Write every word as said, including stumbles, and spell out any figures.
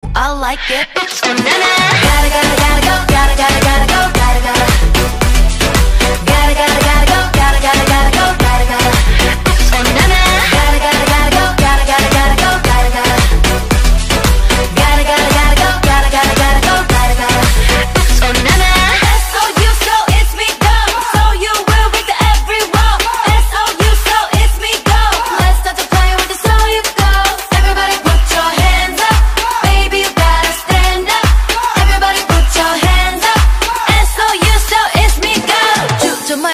I like it. Na na na. Gotta gotta gotta go, gotta gotta gotta go, gotta gotta, gotta gotta gotta.